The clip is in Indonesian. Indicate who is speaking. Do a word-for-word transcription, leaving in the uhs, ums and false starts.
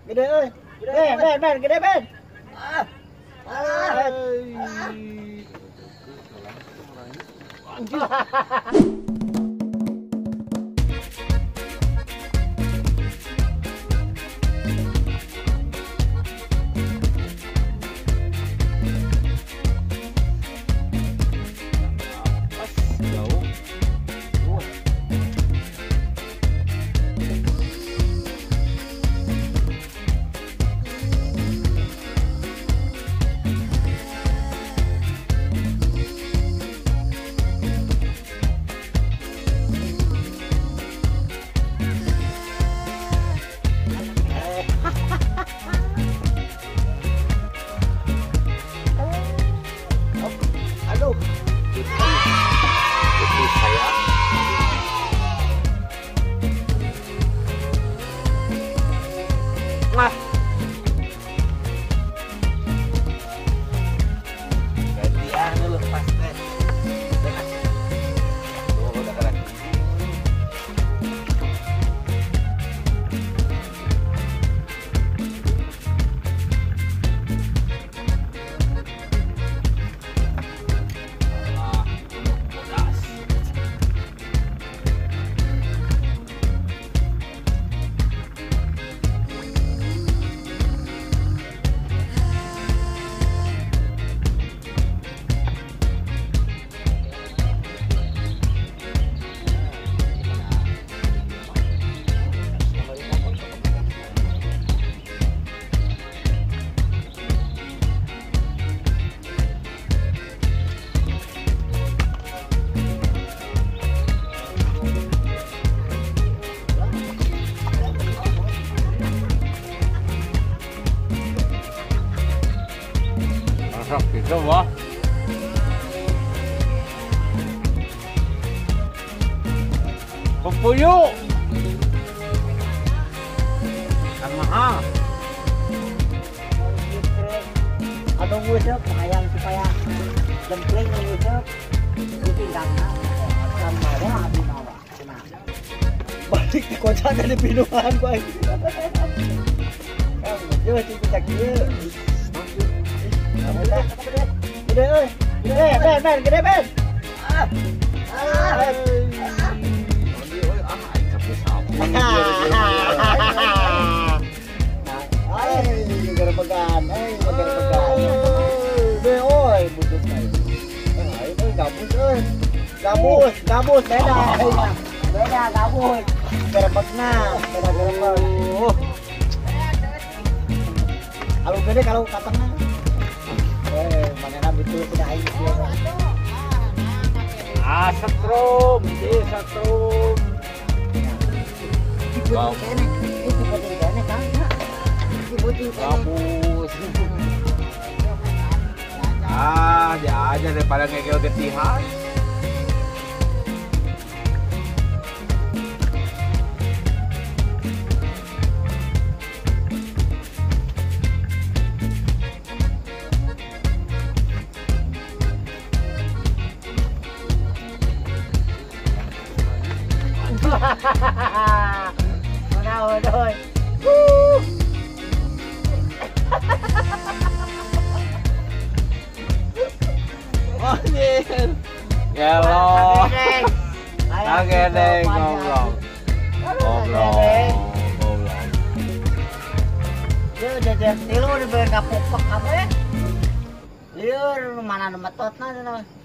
Speaker 1: Gede euy. Ben, ben, ben, gede ben. Ah. Ah.
Speaker 2: Gitu wah. Pempuyu. Kan mahal.
Speaker 1: Atau ngusep hayang supaya jempling ngusep ditinggalna sama ada abi mawa. Balik di kota dari pinuhan bae. Kamu yo sing kita kieu. Gede euy. Gede ben, ben, gede ben. Ah. Ah. Ay, gerbegan, ay, gerbegan. Be oi, butuh sekali. Ay, itu gabus euy. Gabus, gabus beda. Beda gabus. Gerbegna, beda gerbeg. Kalau gede kalau katengna. Eh, mana betul sudah air dia.
Speaker 2: Ah, setrum, di setrum.
Speaker 1: Wow. Itu betul kene kan? Itu betul
Speaker 2: Gabus. Ah, dia aja daripada ngegel getihan.
Speaker 1: Hahaha. Thôi.
Speaker 2: Anjir. Gelo. Oke deh, ngobrol. Ngobrol. Ngobrol.
Speaker 1: Dia udah jadi lu udah berkapuk apa ya? Liur mana metotna